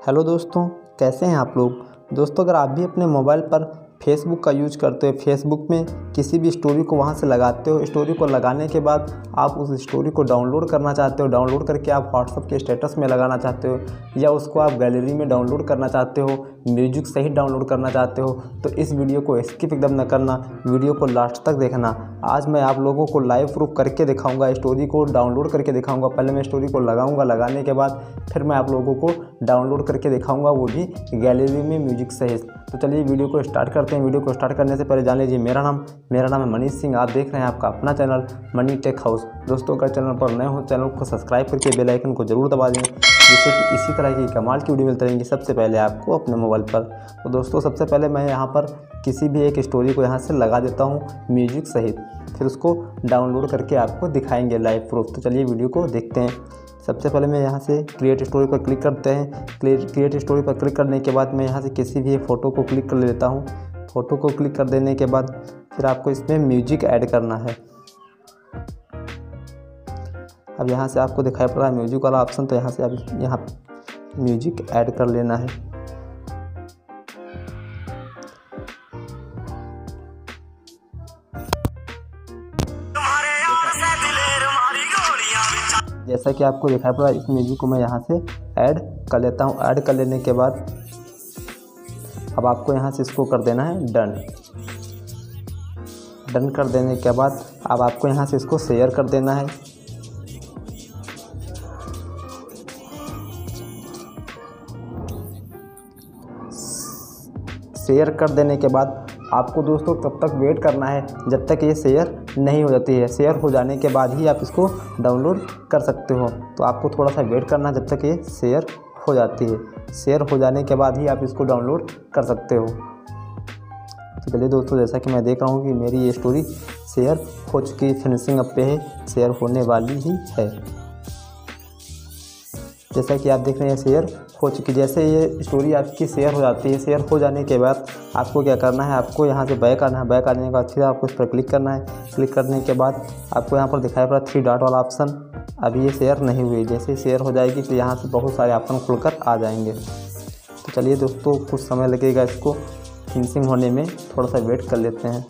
Hello दोस्तों, कैसे हैं आप लोग। दोस्तों, अगर आप भी अपने मोबाइल पर फेसबुक का यूज करते हो, फेसबुक में किसी भी स्टोरी को वहां से लगाते हो, स्टोरी को लगाने के बाद आप उस स्टोरी को डाउनलोड करना चाहते हो, डाउनलोड करके आप व्हाट्सएप के स्टेटस में लगाना चाहते हो या उसको आप गैलरी में डाउनलोड करना चाहते हो, म्यूजिक सहित डाउनलोड करना चाहते हो, तो इस वीडियो को स्किप एकदम न करना, वीडियो को लास्ट तक देखना। आज मैं आप लोगों को लाइव प्रूफ करके दिखाऊंगा, स्टोरी को डाउनलोड करके दिखाऊंगा। पहले मैं स्टोरी को लगाऊंगा, लगाने के बाद फिर मैं आप लोगों को डाउनलोड करके दिखाऊंगा, वो भी गैलरी में म्यूजिक सहित। तो चलिए वीडियो को स्टार्ट करते हैं। वीडियो को स्टार्ट करने से पहले जान लीजिए मेरा नाम है मनीष सिंह। आप देख रहे हैं आपका अपना चैनल मनी टेक हाउस। दोस्तों, अगर चैनल पर नए हो, चैनल को सब्सक्राइब करके बेल आइकन को जरूर दबा दें, जिससे कि इसी तरह की कमाल की वीडियो मिलती रहेंगी सबसे पहले आपको अपने मोबाइल पर। तो दोस्तों, सबसे पहले मैं यहाँ पर किसी भी एक स्टोरी को यहाँ से लगा देता हूँ म्यूजिक सहित, फिर उसको डाउनलोड करके आपको दिखाएंगे लाइव प्रूफ। तो चलिए वीडियो को देखते हैं। सबसे पहले मैं यहाँ से क्रिएट स्टोरी पर क्लिक करते हैं। क्रिएट स्टोरी पर क्लिक करने के बाद मैं यहाँ से किसी भी एक फ़ोटो को क्लिक कर लेता हूँ। फ़ोटो को क्लिक कर देने के बाद फिर आपको इसमें म्यूजिक ऐड करना है। अब यहाँ से आपको दिखाई पड़ रहा है म्यूजिक वाला ऑप्शन, तो यहाँ से आप यहाँ म्यूजिक ऐड कर लेना है। जैसा कि आपको दिखाई पड़ा, इस म्यूजिक को मैं यहाँ से ऐड कर लेता हूँ। ऐड कर लेने के बाद अब आपको यहाँ से इसको कर देना है डन। डन कर देने के बाद अब आपको यहाँ से इसको शेयर कर देना है। शेयर कर देने के बाद आपको दोस्तों तब तक वेट करना है जब तक ये शेयर नहीं हो जाती है। शेयर हो जाने के बाद ही आप इसको डाउनलोड कर सकते हो। तो आपको थोड़ा सा वेट करना है जब तक ये शेयर हो जाती है। शेयर हो जाने के बाद ही आप इसको डाउनलोड कर सकते हो। तो चलिए दोस्तों, जैसा कि मैं देख रहा हूँ कि मेरी ये स्टोरी शेयर हो चुकी है, फिनिशिंग अप पे है, शेयर होने वाली ही है। जैसा कि आप देख रहे हैं शेयर हो चुकी। जैसे ये स्टोरी आपकी शेयर हो जाती है, शेयर हो जाने के बाद आपको क्या करना है, आपको यहाँ से बैक आना है। बैक आने के बाद फिर आपको इस पर क्लिक करना है। क्लिक करने के बाद आपको यहाँ पर दिखाई पड़ा 3 डॉट वाला ऑप्शन। अभी ये शेयर नहीं हुई, जैसे शेयर हो जाएगी तो यहाँ से बहुत सारे ऑप्शन खुलकर आ जाएंगे। तो चलिए दोस्तों, कुछ समय लगेगा इसको फिनिशिंग होने में, थोड़ा सा वेट कर लेते हैं।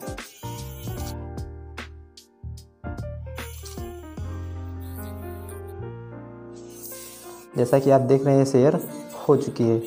जैसा कि आप देख रहे हैं शेयर हो चुकी है।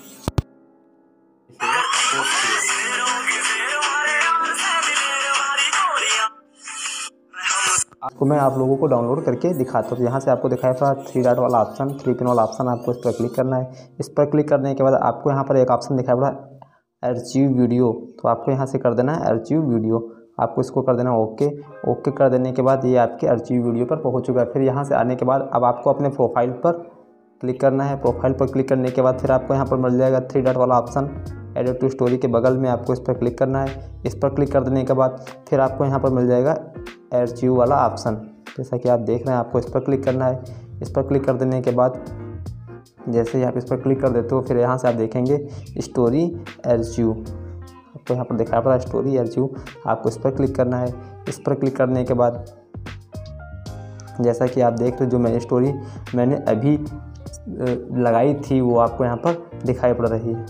आपको मैं आप लोगों को डाउनलोड करके दिखाता हूँ। यहाँ से आपको दिखाई पड़ा 3 डॉट वाला ऑप्शन, 3 पिन वाला ऑप्शन, आपको इस पर क्लिक करना है। इस पर क्लिक करने के बाद आपको यहाँ पर एक ऑप्शन दिखाई पड़ा आर्चिव वीडियो, तो आपको यहाँ से कर देना है आर्चिव वीडियो। आपको इसको कर देना है ओके। ओके कर देने के बाद ये आपके आर्चिव वीडियो पर पहुँच चुका है। फिर यहाँ से आने के बाद अब आपको अपने प्रोफाइल पर क्लिक करना है। प्रोफाइल पर क्लिक करने के बाद फिर आपको यहाँ पर मिल जाएगा 3 डॉट वाला ऑप्शन, एडिट टू स्टोरी के बगल में आपको इस पर क्लिक करना है। इस पर क्लिक कर देने के बाद फिर आपको यहाँ पर मिल जाएगा आर्चिव वाला ऑप्शन। जैसा कि आप देख रहे हैं, आपको इस पर क्लिक करना है। इस पर क्लिक कर देने के बाद जैसे ही आप इस पर क्लिक कर देते हो, फिर यहाँ से आप देखेंगे स्टोरी आर्चिव। आपको यहाँ पर दिखाई पड़ा स्टोरी आर्चिव, आपको इस पर क्लिक करना है। इस पर क्लिक करने के बाद जैसा कि आप देख रहे हो, जो मैंने स्टोरी मैंने अभी लगाई थी वो आपको यहाँ पर दिखाई पड़ रही है।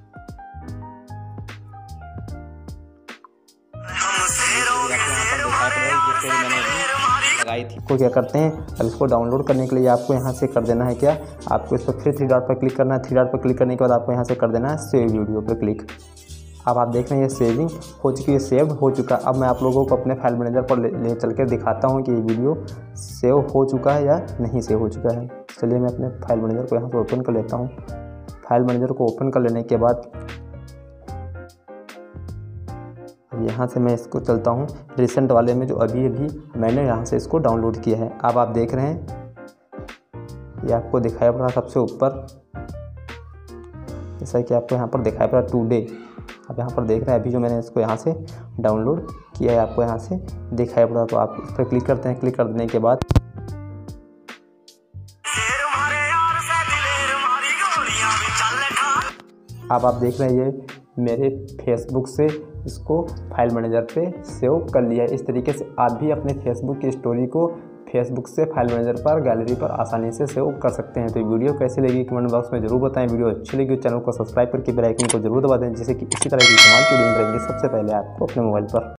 लगाई थी। को क्या करते हैं, अब इसको डाउनलोड करने के लिए आपको यहाँ से कर देना है क्या, आपको इस पर फिर 3 डॉट पर क्लिक करना है। 3 डॉट पर क्लिक करने के बाद आपको यहाँ से कर देना है सेव वीडियो पर क्लिक। अब आप देख रहे हैं ये सेविंग हो चुकी है, सेव हो चुका। अब मैं आप लोगों को अपने फाइल मैनेजर पर ले चल कर दिखाता हूँ कि ये वीडियो सेव हो चुका है या नहीं सेव हो चुका है। चलिए मैं अपने फाइल मैनेजर को यहाँ से ओपन कर लेता हूँ। फाइल मैनेजर को ओपन कर लेने के बाद यहाँ से मैं इसको चलता हूँ रिसेंट वाले में, जो अभी मैंने यहाँ से इसको डाउनलोड किया है। अब आप देख रहे हैं ये आपको दिखाई पड़ा सबसे ऊपर, जैसा कि आपको यहाँ पर दिखाई पड़ा टुडे। आप यहाँ पर देख रहे हैं अभी जो मैंने इसको यहाँ से डाउनलोड किया है, आपको यहाँ से दिखाई पड़ा। तो आप इस पर क्लिक करते हैं। क्लिक कर देने के बाद अब आप देख रहे हैं ये मेरे फेसबुक से इसको फाइल मैनेजर पे सेव कर लिया है। इस तरीके से आप भी अपने फेसबुक की स्टोरी को फेसबुक से फाइल मैनेजर पर गैलरी पर आसानी से सेव कर सकते हैं। तो वीडियो कैसी लगी कमेंट बॉक्स में जरूर बताएं। वीडियो अच्छी लगी तो चैनल को सब्सक्राइब करके बेल आइकन को जरूर दबा दें, जिससे कि इसी तरह की इस्तेमाल की वीडियो मिलेंगी सबसे पहले आपको अपने मोबाइल पर।